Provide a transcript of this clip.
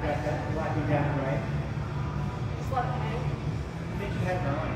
got that blocking down right. Just let it hang. I think you had it on.